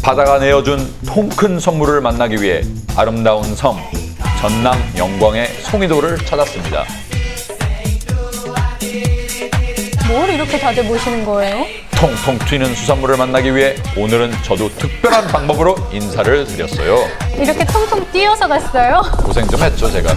바다가 내어준 통 큰 선물을 만나기 위해 아름다운 섬 전남 영광의 송이도를 찾았습니다. 뭘 이렇게 다들 모시는 거예요? 통통 튀는 수산물을 만나기 위해 오늘은 저도 특별한 방법으로 인사를 드렸어요. 이렇게 통통 뛰어서 갔어요? 고생 좀 했죠, 제가.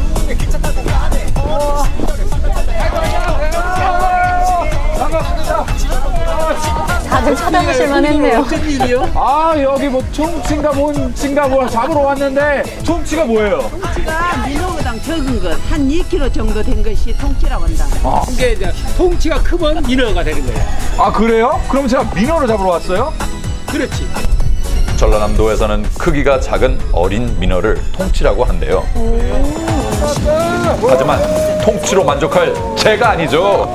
다들 쳐다보실 만했네요. 어쩐 일이요? 아, 여기 뭐 통치인가 뭔치인가 뭐 잡으러 왔는데 통치가 뭐예요? 통치가 민어보다 적은 것, 한 2kg 정도 된 것이 통치라고 한다. 이게 이제 통치가 크면 민어가 되는 거예요. 아, 그래요? 그럼 제가 민어를 잡으러 왔어요? 그렇지. 전라남도에서는 크기가 작은 어린 민어를 통치라고 한대요. 하지만 통치로 만족할 제가 아니죠.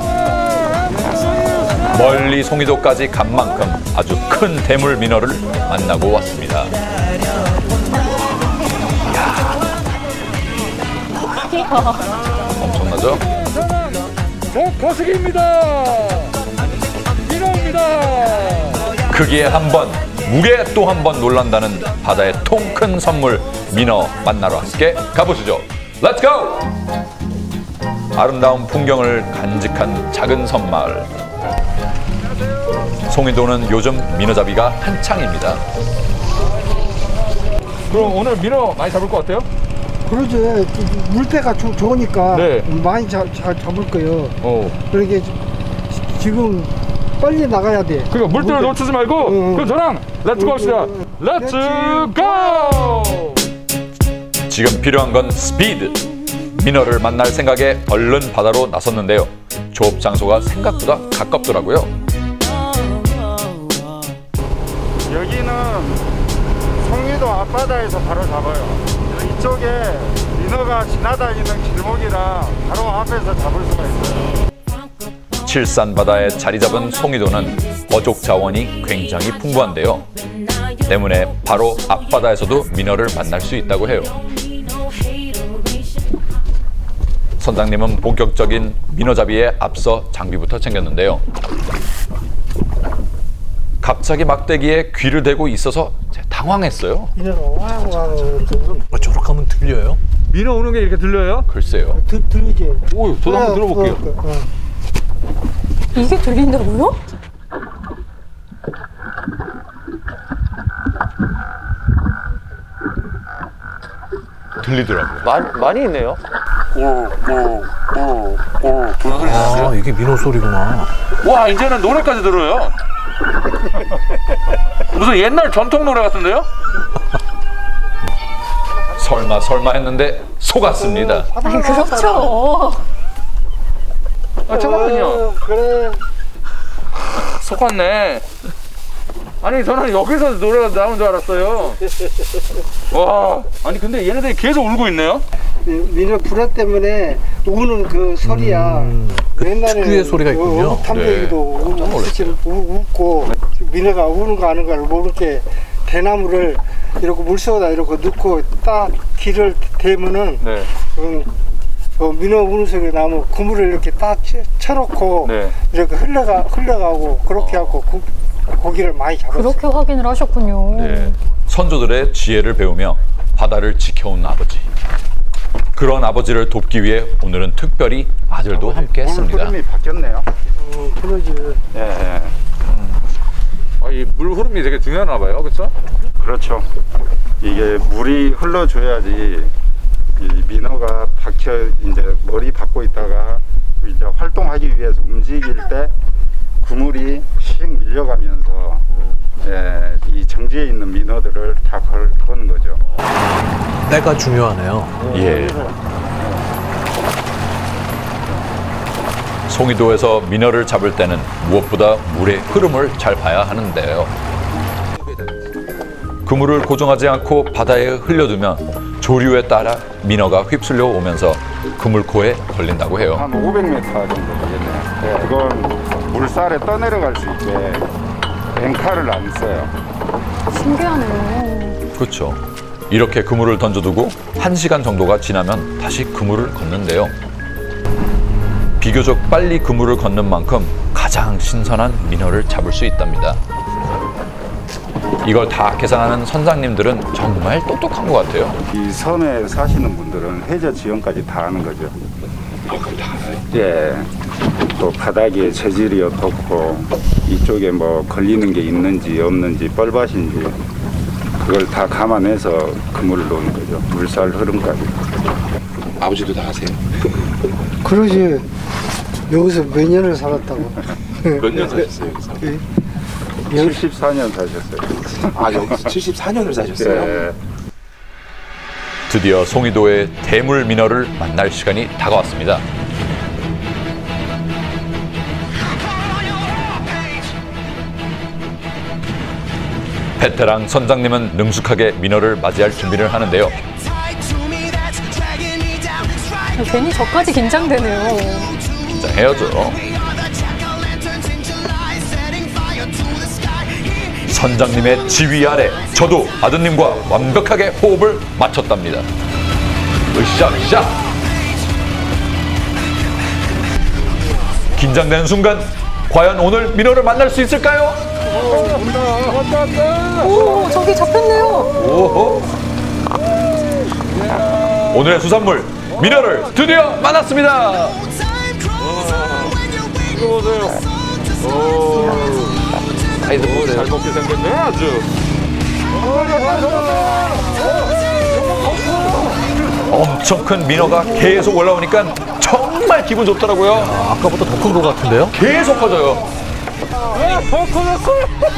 멀리 송이도까지 간 만큼 아주 큰 대물 민어를 만나고 왔습니다. 엄청나죠? 거스기입니다. 민어입니다. 크기에 한 번, 무게에 또 한 번 놀란다는 바다의 통 큰 선물 민어 만나러 함께 가보시죠. 렛츠 고! 아름다운 풍경을 간직한 작은 섬마을. 송이도는 요즘 민어잡이가 한창입니다. 그럼 오늘 민어 많이 잡을 것 같아요? 그러죠. 물때가 좋으니까 네. 많이 잡을 거예요. 그러게 지금 빨리 나가야 돼. 그러니까 물때를 놓치지 말고 그럼 저랑 렛츠고 합시다. 렛츠고! 지금 필요한 건 스피드. 민어를 만날 생각에 얼른 바다로 나섰는데요. 조업 장소가 생각보다 가깝더라고요. 여기는 송이도 앞바다에서 바로 잡아요. 이쪽에 민어가 지나다니는 길목이라 바로 앞에서 잡을 수가 있어요. 칠산바다에 자리 잡은 송이도는 어족 자원이 굉장히 풍부한데요. 때문에 바로 앞바다에서도 민어를 만날 수 있다고 해요. 선장님은 본격적인 민어잡이에 앞서 장비부터 챙겼는데요. 갑자기 막대기에 귀를 대고 있어서 당황했어요. 저렇게 하면 들려요? 민어 오는 게 이렇게 들려요? 글쎄요. 들리지. 오, 저도 한번 들어볼게요. 이게 들린다고요? 들리더라고요. 많이 있네요. 아, 이게 민어 소리구나. 와, 이제는 노래까지 들어요. 무슨 옛날 전통 노래 같은데요? 설마 했는데 속았습니다. 아니, 그렇죠. 아, 잠깐만요. 그래. 속았네. 아니, 저는 여기서 노래가 나온 줄 알았어요. 와, 아니 근데 얘네들이 계속 울고 있네요. 민어 불화 때문에 우는 그 소리야. 옛날에 특유의 소리가 있군요. 탐배기도 웃고 민어가 우는 거 아는 걸 모르게 대나무를 이렇게 물속에다 이렇게 넣고 딱 길을 대면은 네. 민어 우는 소리 나면 그물을 이렇게 딱 쳐놓고 네. 이렇게 흘러가고 그렇게 하고 고기를 많이 잡았어요. 그렇게 확인을 하셨군요. 네. 선조들의 지혜를 배우며 바다를 지켜온 아버지. 그런 아버지를 돕기 위해 오늘은 특별히 아들도 함께 했습니다. 물 흐름이 바뀌었네요. 그러지. 예. 이 물 흐름이 되게 중요하나 봐요, 그렇죠? 그렇죠. 이게 물이 흘러줘야지 이 민어가 이제 머리 박고 있다가 이제 활동하기 위해서 움직일 때 그물이 씩 밀려가면서 이 정지에 있는 민어들을 다 거는 거죠. 때가 중요하네요. 예. 송이도에서 민어를 잡을 때는 무엇보다 물의 흐름을 잘 봐야 하는데요. 그물을 고정하지 않고 바다에 흘려두면 조류에 따라 민어가 휩쓸려 오면서 그물코에 걸린다고 해요. 한 500m 정도 되겠네요. 그건 물살에 떠내려갈 수 있게 앵카를 안 써요. 신기하네요. 그렇죠. 이렇게 그물을 던져두고 1시간 정도가 지나면 다시 그물을 걷는데요. 비교적 빨리 그물을 걷는 만큼 가장 신선한 민어를 잡을 수 있답니다. 이걸 다 계산하는 선장님들은 정말 똑똑한 것 같아요. 이 섬에 사시는 분들은 해저 지형까지 다 아는 거죠. 예. 또 바닥에 재질이 어떻고 이쪽에 뭐 걸리는 게 있는지 없는지 뻘밭인지 그걸 다 감안해서 그물을 놓는 거죠. 물살 흐름까지. 아버지도 다 하세요? 그러지. 여기서 몇 년을 살았다고. 몇 년 사셨어요 여기서? 74년 사셨어요. 아 여기서 74년을 사셨어요? 예. 드디어 송이도의 대물 민어를 만날 시간이 다가왔습니다. 베테랑 선장님은 능숙하게 민어를 맞이할 준비를 하는데요. 괜히 저까지 긴장되네요. 긴장해야죠. 선장님의 지휘 아래 저도 아드님과 완벽하게 호흡을 맞췄답니다. 으쌰으쌰. 긴장되는 순간 과연 오늘 민어를 만날 수 있을까요? 오, 저기 잡혔네요. 오호. 오늘의 수산물 민어를 드디어 만났습니다. 이거 보세요. 사이즈 보세요. 잘 먹게 생겼네 아주. 엄청 큰 민어가 계속 올라오니까 정말 기분 좋더라고요. 아까보다 더 큰 것 같은데요? 계속 커져요. 더 커졌어.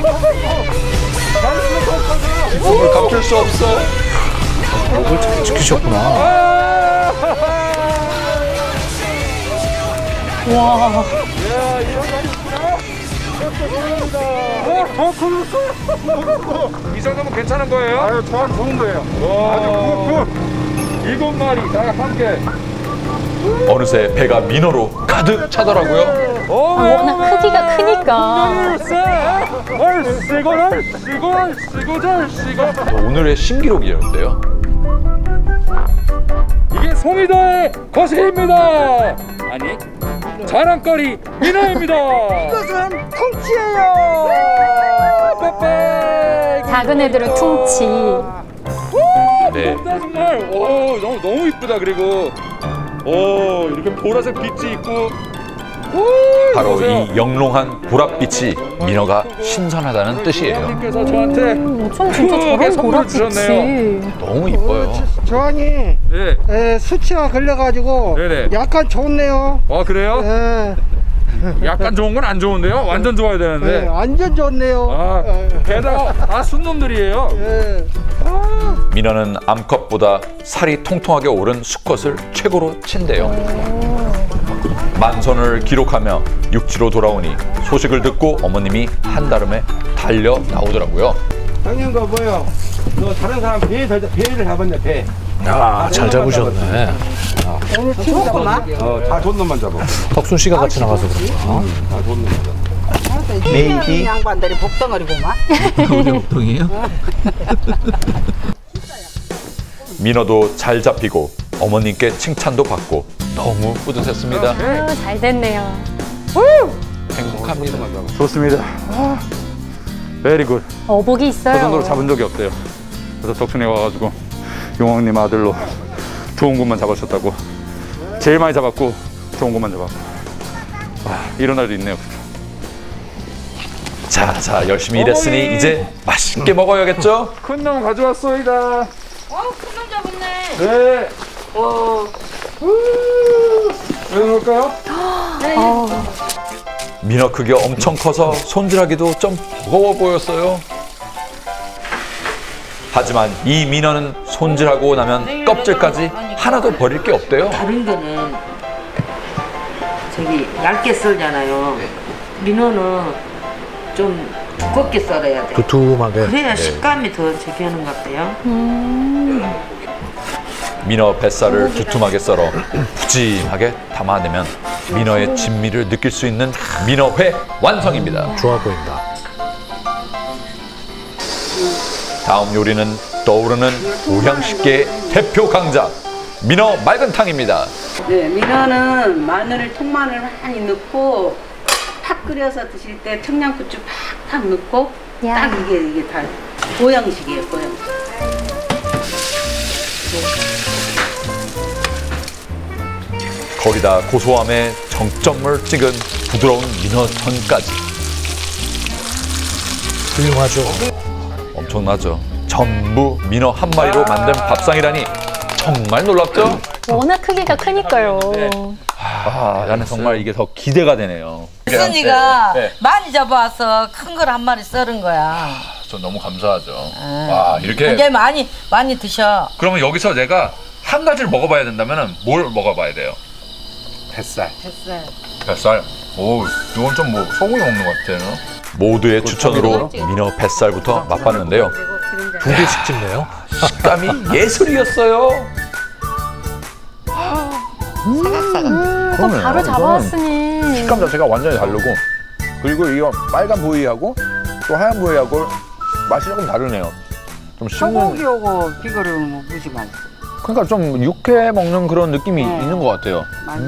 기쁨을 감출 수 없어. 목을 잘 지키셨구나. 와, 더 커졌어. 이 정도면 괜찮은 거예요? 아유, 저한 좋은 거예요. 아주 일곱 마리 다 함께. 어느새 배가 민어로 가득 차더라고요. 워낙 크기가 크니까. 오늘의 신기록이었는데요. 이게 송이도의 거실입니다. 아니 자랑거리 민어입니다. 이것은 통치예요. 빼빼. 작은 애들은 퉁치. 네. 정말 너무 이쁘다. 그리고 이렇게 보라색 빛이 있고 바로 이 영롱한 보랏빛이 민어가 신선하다는 뜻이에요. 님께서 저한테 어쩜 진짜 크게 저런 선물을 보랏빛이. 주셨네요. 너무 이뻐요. 저항이 네. 수치가 걸려가지고 네네. 약간 좋네요. 그래요? 예, 약간 좋은 건 안 좋은데요? 완전 좋아야 되는데. 완전 좋네요. 게다가 순놈들이에요. 예. 민어는 암컷보다 살이 통통하게 오른 수컷을 최고로 친대요. 만선을 기록하며 육지로 돌아오니 소식을 듣고 어머님이 한달음에 달려 나오더라고요. 형님 거 뭐요? 너 다른 사람 배를 잡았네 배. 야, 잘 잡으셨네. 오늘 좋구만. 다 좋은 놈만 잡아. 덕순 씨가 같이 나가서 그런가? 다 좋은 놈만 잡아. 메이비 양반들이 복덩어리구만. 우리 복덩이에요? 민어도 잘 잡히고 어머님께 칭찬도 받고 너무 뿌듯했습니다. 아, 잘 됐네요. 행복합니다. 좋습니다. 베리 굿. 어복이 있어요. 저 정도로 잡은 적이 없대요. 그래서 덕순이가 와가지고 용왕님 아들로 좋은 것만 잡으셨다고. 제일 많이 잡았고 좋은 것만 잡았고. 이런 날도 있네요. 자, 열심히 일했으니 이제 맛있게 먹어야겠죠? 큰 놈 가져왔소이다. 큰 놈 잡았네. 네. 여기 놓을까요? 민어 크기가 엄청 커서 손질하기도 좀 버거워 보였어요. 하지만 이 민어는 손질하고 나면 껍질까지 하나도 버릴 게 없대요. 다른 거는 저기 얇게 썰잖아요. 민어는 좀 두껍게 썰어야 돼. 두툼하게. 그래야 식감이 더 저기 하는 것 같아요. 민어 뱃살을 두툼하게 썰어 푸짐하게 담아내면 민어의 진미를 느낄 수 있는 민어회 완성입니다. 좋아 보인다. 다음 요리는 떠오르는 보양식계의 대표 강자 민어 맑은탕입니다. 네, 민어는 마늘, 통마늘 많이 넣고 팍 끓여서 드실 때 청양고추 팍팍 넣고 야. 딱 이게 다 보양식이에요, 보양식. 거기다 고소함에 정점을 찍은 부드러운 민어전까지. 훌륭하죠. 엄청나죠. 전부 민어 한 마리로 만든 밥상이라니 정말 놀랍죠? 워낙 크기가 크니까요. 나는 정말 이게 더 기대가 되네요. 순이가 네. 많이 잡아와서 큰 걸 한 마리 썰은 거야. 저 너무 감사하죠. 와, 이렇게. 굉장히 많이 드셔. 그러면 여기서 내가 한 가지를 먹어봐야 된다면 뭘 먹어봐야 돼요? 뱃살. 뱃살? 오, 이건 좀 뭐 소고기 먹는 것 같아요. 모두의 추천으로 민어 뱃살부터 맛봤는데요. 2개씩 찍네요. 식감이 예술이었어요. 또 바로 잡아왔으니. 식감 자체가 완전히 다르고 그리고 이거 빨간 부위하고 또 하얀 부위하고 맛이 조금 다르네요. 좀 씹는. 소고기하고 비거리는 무지 맛있어. 그러니까 좀 육회 먹는 그런 느낌이 있는 것 같아요.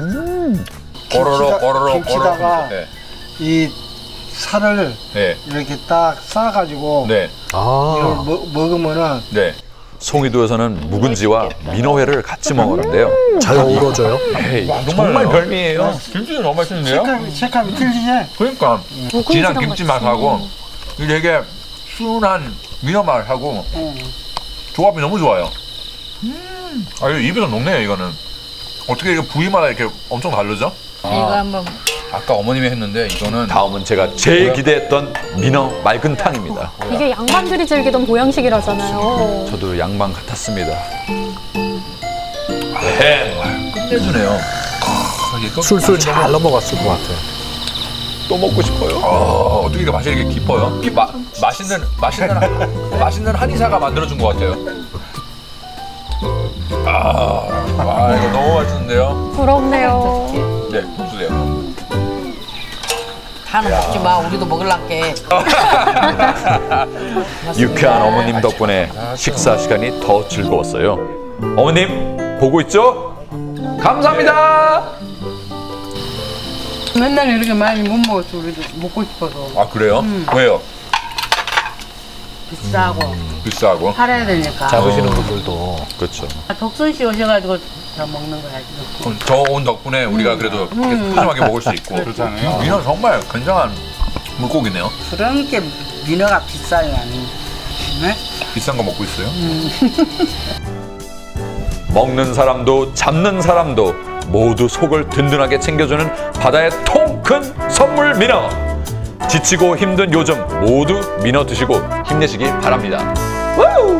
김치다가 네. 이 살을 네. 이렇게 딱 싸가지고 네. 아, 이걸 먹으면은 네. 송이도에서는 묵은지와 민어회를 같이 먹었는데요. 잘 어우러져요. 에이, 정말 별미예요. 김치도 너무 맛있는데요? 색감이 틀리지? 그러니까 묵은지랑 진한 김치 같이. 맛하고 이 되게 순한 민어 맛하고 조합이 너무 좋아요. 아, 이거 입에서 녹네요, 이거는. 어떻게 이거 부위마다 이렇게 엄청 다르죠? 이거 한번. 아까 어머님이 했는데 이거는 다음은 제가 제일 기대했던 민어 맑은탕입니다. 이게 양반들이 즐기던 보양식이라잖아요. 저도 양반 같았습니다. 네, 끝내주네요. 술술 잘 넘어갔을 것 같아요. 또 먹고 싶어요. 어떻게 이게 맛이 이렇게 깊어요? 맛있는 한의사가 만들어준 것 같아요. 와, 이거 너무 맛있는데요? 부럽네요. 네, 보세요. 다는 먹지 마. 우리도 먹을란게. 유쾌한 어머님 덕분에 식사 시간이 더 즐거웠어요. 어머님, 보고 있죠? 감사합니다. 맨날 이렇게 많이 못 먹었어. 우리도 먹고 싶어서. 아, 그래요? 왜요? 비싸고 비싸고? 팔아야 되니까. 잡으시는 분들도. 그렇죠. 덕순 씨 오셔가지고 다 먹는 거야 지금. 저 온 덕분에 우리가 그래도 이렇게 푸짐하게 먹을 수 있고. 그렇잖아요. 민어 정말 굉장한 물고기네요. 그런 게 민어가 비싸요 아니? 네? 비싼 거 먹고 있어요? 먹는 사람도 잡는 사람도 모두 속을 든든하게 챙겨주는 바다의 통 큰 선물 민어. 지치고 힘든 요즘 모두 민어 드시고 힘내시기 바랍니다. 우!